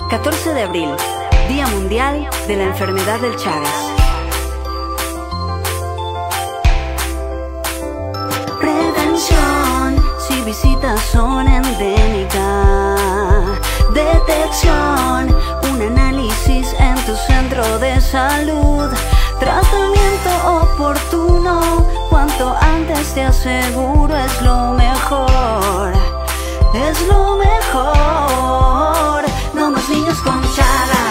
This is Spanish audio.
14 de abril, Día Mundial de la Enfermedad del Chagas. Prevención, si visitas zona endémica. Detección, un análisis en tu centro de salud. Tratamiento oportuno, cuanto antes te aseguro es lo mejor. Es lo mejor. No más niños con Chagas.